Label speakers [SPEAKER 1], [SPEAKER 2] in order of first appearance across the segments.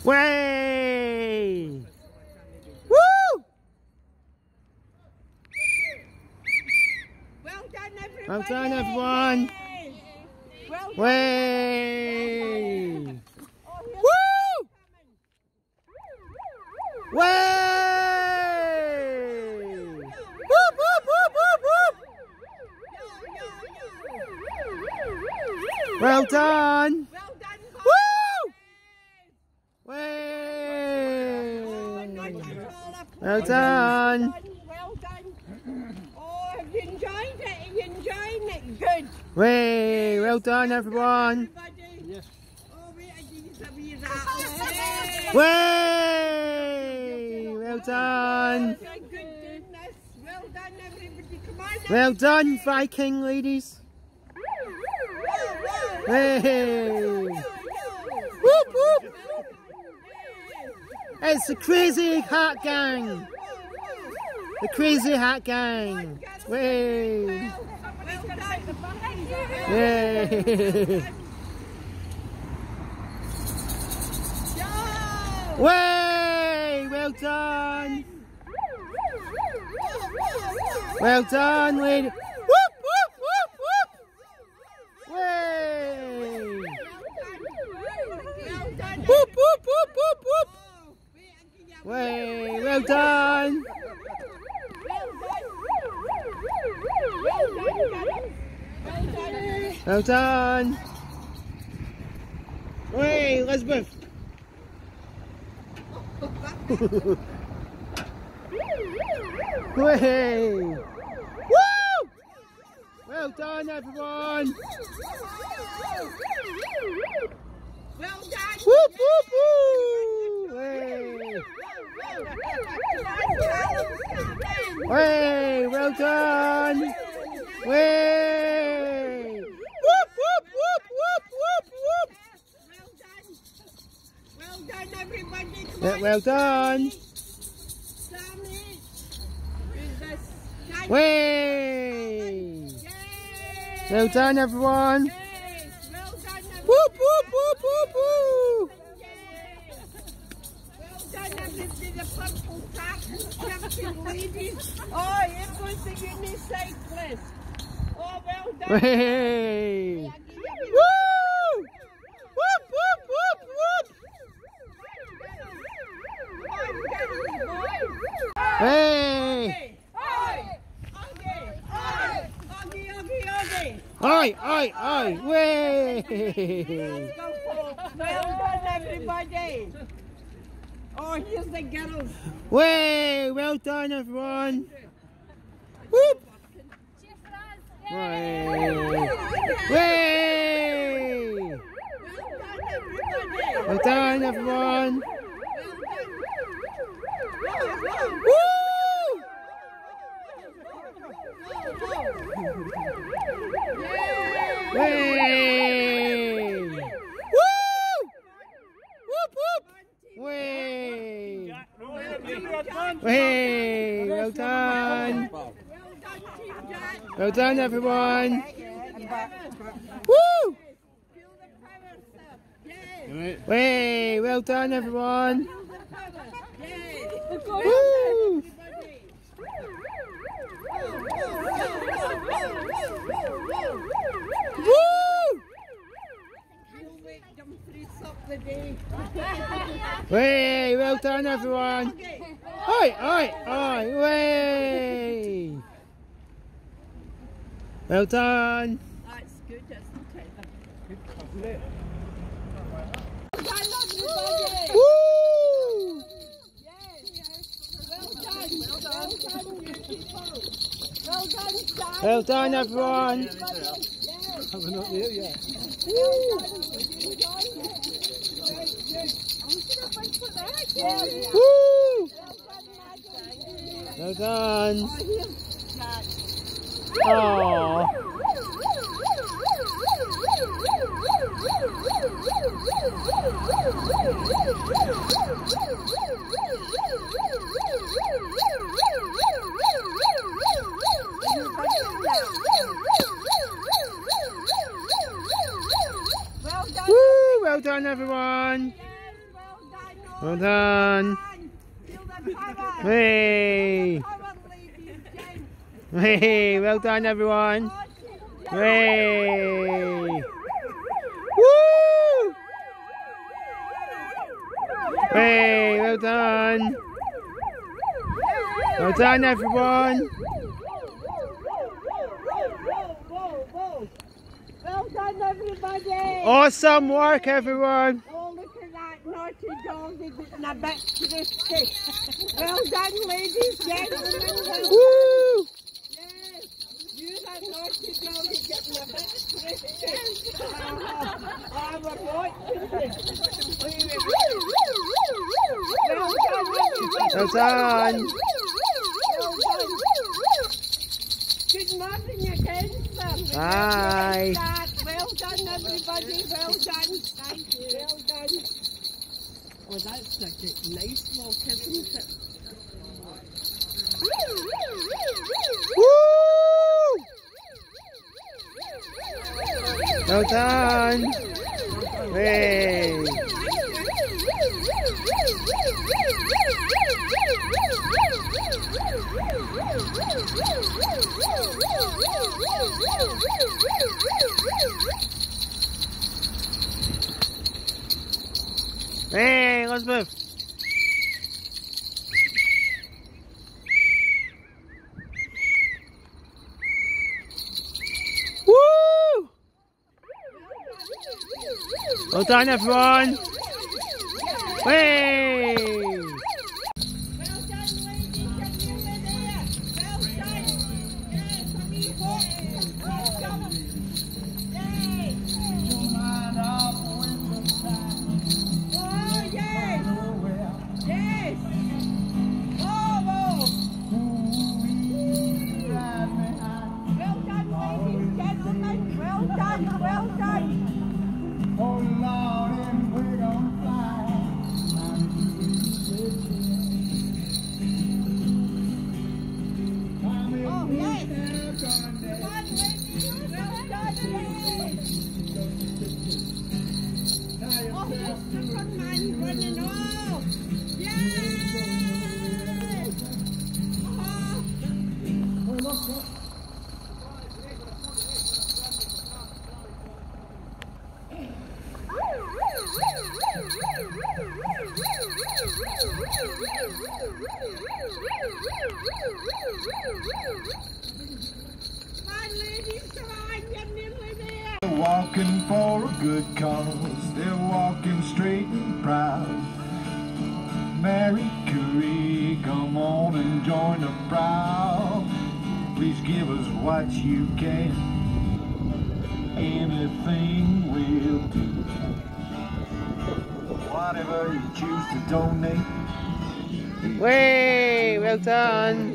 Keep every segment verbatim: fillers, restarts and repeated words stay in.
[SPEAKER 1] Way! Woo!
[SPEAKER 2] Well done, everybody!
[SPEAKER 1] Well done, everyone!
[SPEAKER 2] Well done.
[SPEAKER 1] Way!
[SPEAKER 2] Oh,
[SPEAKER 1] Woo! Way! Whoop, whoop, whoop, whoop, whoop! Well done!
[SPEAKER 2] Well done, boys.
[SPEAKER 1] Woo! Way!
[SPEAKER 2] Well
[SPEAKER 1] Well done!
[SPEAKER 2] Well done. Oh, have you enjoyed it? Are you enjoying it? Good.
[SPEAKER 1] Way! Well done, everyone!
[SPEAKER 2] Everybody.
[SPEAKER 3] Yes.
[SPEAKER 2] Oh, wait, I need a wee rattle.
[SPEAKER 1] Way! Well done!
[SPEAKER 2] Oh, thank goodness. Well done, everybody. Come on.
[SPEAKER 1] Well done, Viking ladies! Hey! Whoop whoop! It's the Crazy Hat Gang! The Crazy Hat Gang! Way! Yay! Way! Well done! Well done, lady! Whoop whoop whoop whoop! Way! Whoop whoop whoop whoop whoop! Way! Well done! Well done! Way, Elizabeth! Way! Woo! Well done, everyone!
[SPEAKER 2] Well done!
[SPEAKER 1] Whoop whoop whoop! Way! Way! Well done! Way! Whoop whoop whoop whoop whoop whoop!
[SPEAKER 2] Well done! Well done, everybody! Come
[SPEAKER 1] Yeah,
[SPEAKER 2] on.
[SPEAKER 1] well done!
[SPEAKER 2] Sammy! Who's this? Thank
[SPEAKER 1] Way!
[SPEAKER 2] you. Yay!
[SPEAKER 1] Well done, everyone!
[SPEAKER 2] Yes, well done, everybody.
[SPEAKER 1] Whoop whoop whoop whoop whoop!
[SPEAKER 2] Yay. Well done, everybody. The purple cap, champion ladies. Oh, here goes the unicyclist. Oh, well done.
[SPEAKER 1] Way!
[SPEAKER 2] I'll give you a wee-
[SPEAKER 1] Woo! Whoop whoop whoop whoop!
[SPEAKER 2] Come on, girls, boys.
[SPEAKER 1] Hey!
[SPEAKER 2] Oi! Oggy! Oi! Oggy, oggy, oggy!
[SPEAKER 1] Oi, oi, oi! Way!
[SPEAKER 2] Let's go, folks. Well done, everybody. Oh, here's the girls.
[SPEAKER 1] Way! Well done, everyone! Whoop! Way! Way!
[SPEAKER 2] Well done, everybody.
[SPEAKER 1] Well done, everyone!
[SPEAKER 2] Well done.
[SPEAKER 1] Woo! Way! Woo! Whoop whoop! Way! Way! Well done! Well done, everyone! Woo! Way! Well done, everyone! Woo! Woo! Way! Well done, everyone! Oi! Oi! Oi! Way! Well done!
[SPEAKER 2] That's good, isn't it? Well done, everybody.
[SPEAKER 1] Woo!
[SPEAKER 2] Well done. Well done, beautiful. Well done, Sam.
[SPEAKER 1] Well done, everyone!
[SPEAKER 2] Yes.
[SPEAKER 3] We're not there yet.
[SPEAKER 2] Well done. You enjoyed it? Good, good. I'm gonna fight for that. Yeah.
[SPEAKER 1] Woo!
[SPEAKER 2] Well done, Maggie.
[SPEAKER 1] Well done!
[SPEAKER 2] Oh, here's Jack.
[SPEAKER 1] Aww!
[SPEAKER 2] Well done.
[SPEAKER 1] Woo! Well done, everyone!
[SPEAKER 2] Yes, well done.
[SPEAKER 1] Well done. Hey. Hey, well done everyone. Hey. Woo! Hey, well done. Well done everyone.
[SPEAKER 2] Well done everybody.
[SPEAKER 1] Awesome work everyone.
[SPEAKER 2] Oh, look at that naughty dog, he's getting a bit twisty. Well done ladies, gentlemen. Well
[SPEAKER 1] Woo!
[SPEAKER 2] yes, you that naughty dog is getting a bit twisty. Oh, I was watching this. Well done everybody.
[SPEAKER 1] Well done.
[SPEAKER 2] Well done. Good morning again, sir.
[SPEAKER 1] Bye.
[SPEAKER 2] Well done, everybody. Well done. Thank you. Well done. Oh, that's such a nice walk, isn't it?
[SPEAKER 1] Woo! Well done. Hey. Hey, let's move. Woo! Well done, everyone. Hey!
[SPEAKER 2] Well done, ladies and you there. Well done. Yes, a wee hop. Well done. Yay. Oh, yes. Yes. Oh, oh. Well done, ladies and gentlemen. Well done, well done.
[SPEAKER 3] Oh Lord, and we're gonna fly.
[SPEAKER 2] Oh, yes. Come on, ladies. Well done, ladies. Oh, the Superman running off. Yes. Oh. Come on, ladies, come on, you're nearly there.
[SPEAKER 3] They're walking for a good cause. They're walking straight and proud. Mary Curie, come on and join the crowd. Please give us what you can. Anything will do. Whatever you choose to donate.
[SPEAKER 1] Way, well done.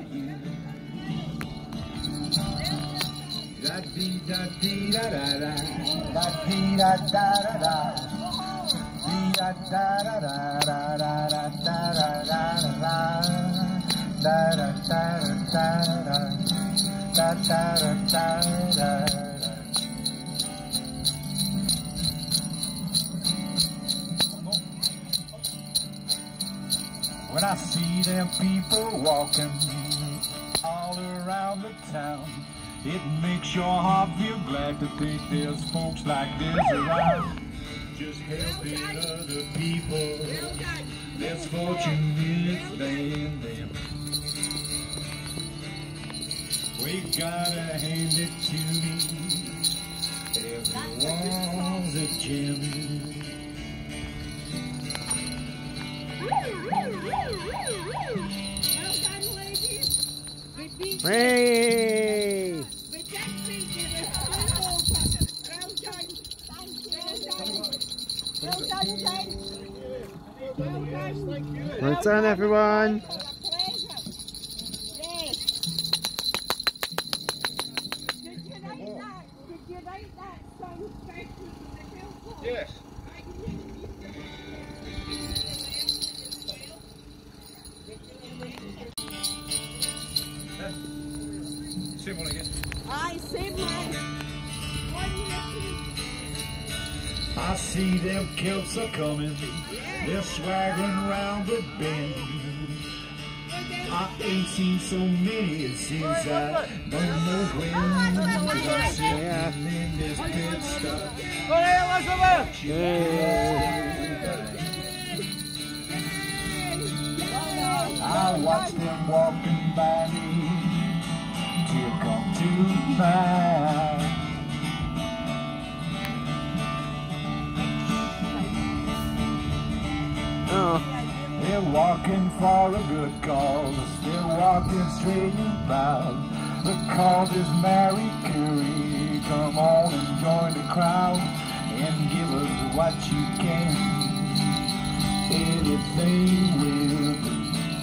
[SPEAKER 3] Da dee da dee da da da, da dee da da da da, dee da da da da da da da da da da da da da da da da. When I see them people walking all around the town, it makes your heart feel glad to think there's folks like this around. Just helping other people, less fortunate than them. We gotta hand it to me, everyone's a gem.
[SPEAKER 2] Well done, ladies. We beat you.
[SPEAKER 1] Hey!
[SPEAKER 2] We just beat you. We're all over. Well done. Thank you. Well done. Well done, guys. Well done.
[SPEAKER 1] Well done, everyone.
[SPEAKER 2] For a pleasure. Yes. Did you write that? Did you write that song specially for the Kiltwalk?
[SPEAKER 3] Yes. Same one again.
[SPEAKER 2] I save mine. One year,
[SPEAKER 3] I see them kilts are coming, they're swaggering round the bend. I ain't seen so many since I don't know when. I'm sitting in this pit stop. I watch them walking by me till come to mind.
[SPEAKER 1] Oh.
[SPEAKER 3] They're walking for a good cause, still walking straight and proud. The cause is Mary Curie. Come on and join the crowd and give us what you can. Anything will do.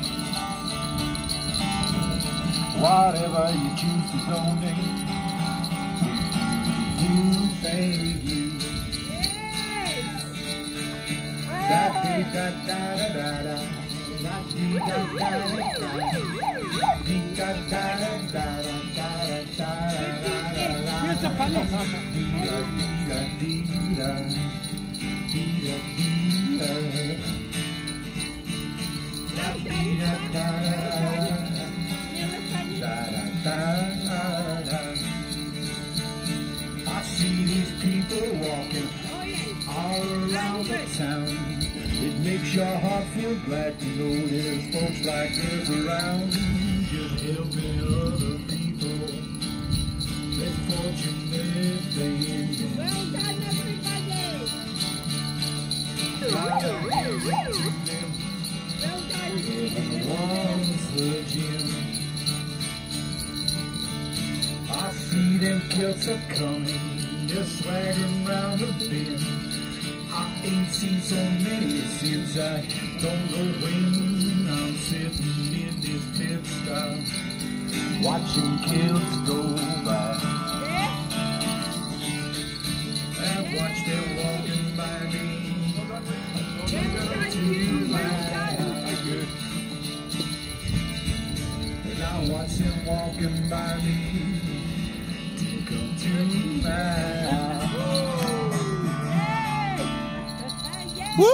[SPEAKER 3] Whatever you choose to donate, we do thank you. Da da da da da da da da da I see these people walking all around the town. It makes your heart feel glad to know there's folks like this around. Just helping other people. They're fortunate things.
[SPEAKER 2] Well done, everybody.
[SPEAKER 3] Well done. Once again, I see them kilts are coming. They're swaggering round the bend. I ain't seen so many since I don't know when. I'm sitting in this pit stop, watching kilts go by. I watch them walking by me. To my and I watch them walking by me to come to my.
[SPEAKER 1] Woo!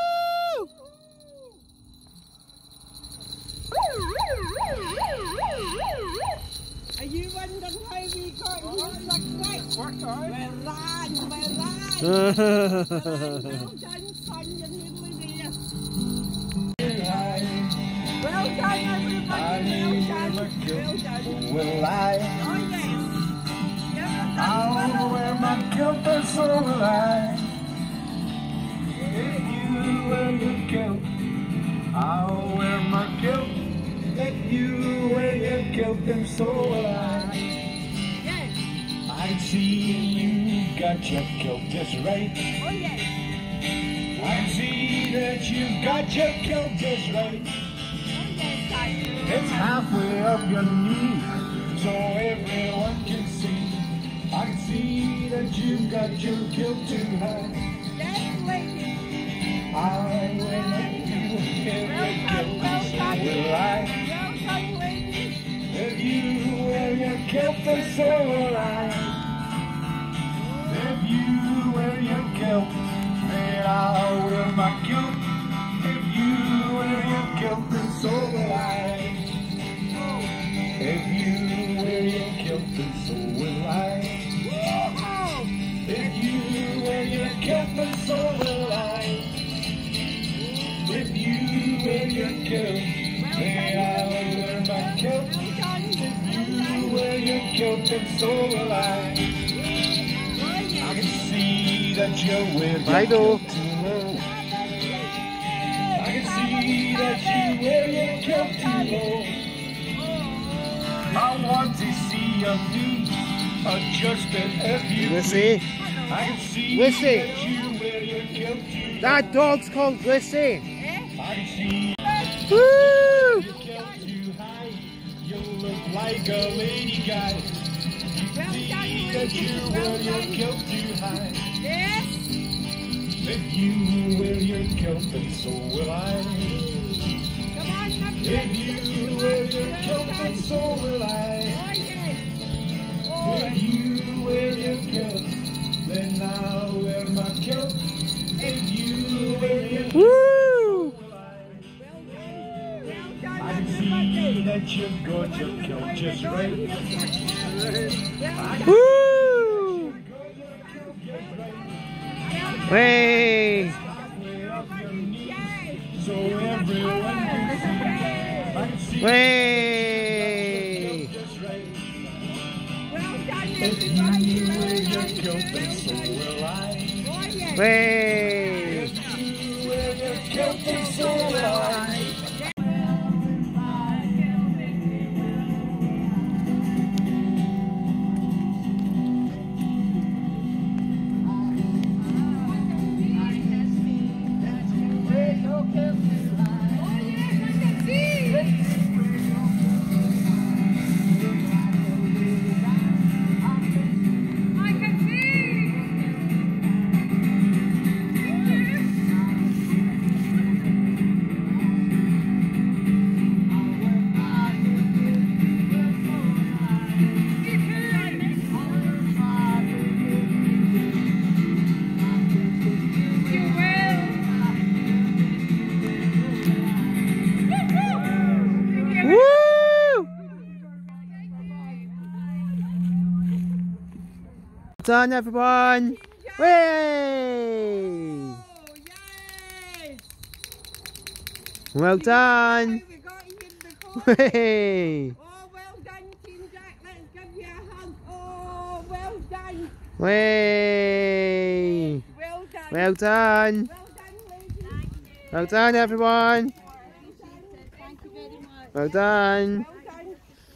[SPEAKER 2] Are you wondering how we got here so quick? Well done, well done. Well done, son, you're nearly there. Well done, everybody. Well done. Well done.
[SPEAKER 3] Will I?
[SPEAKER 2] Oh, yes.
[SPEAKER 3] I'll wear my kilt and so will I. If you wear your kilt, I'll wear my kilt. If you wear your kilt, and so will I.
[SPEAKER 2] Yes.
[SPEAKER 3] I see you got your kilt just right.
[SPEAKER 2] Oh, yes.
[SPEAKER 3] I see that you got your kilt just right.
[SPEAKER 2] Oh, yes, I do.
[SPEAKER 3] It's halfway up your knee, so everyone can see. I can see that you got your kilt too high.
[SPEAKER 2] Yes, lady.
[SPEAKER 3] I will let you wear your kilt, and so will I.
[SPEAKER 2] Well done, lady.
[SPEAKER 3] If you wear your kilt, and so will I. If you wear your kilt, then I'll wear my kilt. If you wear your kilt, then so will I. If you wear your kilt, then so will I. If you wear your kilt, then so will I. If you wear your kilt, then I'll wear my kilt. If you wear your kilt, then so will I. I can see that you wear your
[SPEAKER 1] I do.
[SPEAKER 3] kilt too low. I can see that you wear your kilt too low. I want to see your knees adjusted if you
[SPEAKER 1] Lissy.
[SPEAKER 3] I can see
[SPEAKER 1] Lissy.
[SPEAKER 3] that you wear your kilt too low.
[SPEAKER 1] That dog's called Lissy.
[SPEAKER 3] I can see
[SPEAKER 1] Woo!
[SPEAKER 3] your kilt too high. You look like a lady guy. You can see that you wear your kilt too high.
[SPEAKER 2] Yes.
[SPEAKER 3] If you wear your kilt, then so will I.
[SPEAKER 2] Come on, come
[SPEAKER 3] If you wear your kilt, then so will I.
[SPEAKER 2] Oh, yes. Oh,
[SPEAKER 3] If you wear your kilt, then I'll wear my kilt. just right.
[SPEAKER 1] Woo! Way!
[SPEAKER 3] So everyone can see.
[SPEAKER 1] Way!
[SPEAKER 3] If you wear your kilt, and so will I.
[SPEAKER 1] Way!
[SPEAKER 3] If you wear your kilt, and so will I.
[SPEAKER 1] Done, everyone! Way! Well done! Way!
[SPEAKER 2] Oh, well done, Team Jack. Let's give you a hug. Oh, well done.
[SPEAKER 1] Way!
[SPEAKER 2] Well done.
[SPEAKER 1] Well done!
[SPEAKER 2] Well done, ladies.
[SPEAKER 1] Well done, everyone!
[SPEAKER 2] Thank you very much.
[SPEAKER 1] Well done!
[SPEAKER 2] Well done.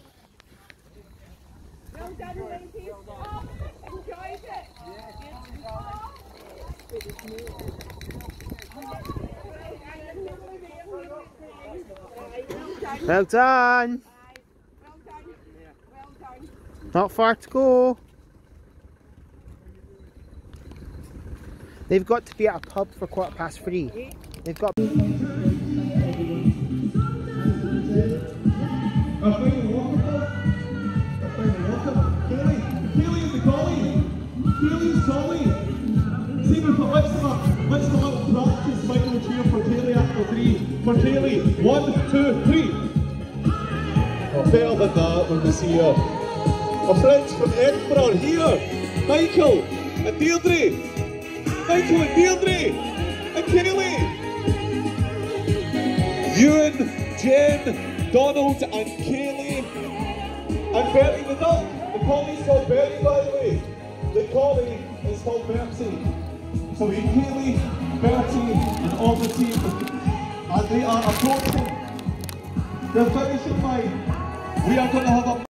[SPEAKER 2] Well done, ladies. Oh, enjoyed it.
[SPEAKER 1] Well done!
[SPEAKER 2] Well done. Well done.
[SPEAKER 1] Not far to go. They've got to be at a pub for quarter past three. They've got.
[SPEAKER 4] Kaylee's Tommy. See, we've got lift them up. Let's go out and practice. Michael cheer for Kaylee after three. For Kaylee. One, two, three. Oh, better than that when we see her. Our friends from Edinburgh are here. Michael and Deirdre. Michael and Deirdre. And Kaylee. Ewan, Jen, Donald and Kaylee. And Bertie the dog. The collie's called Bertie, by the way. The collie is called Bertie. So we have Kaylee, Bertie and all the team as they are approaching the finishing line. We are going to have a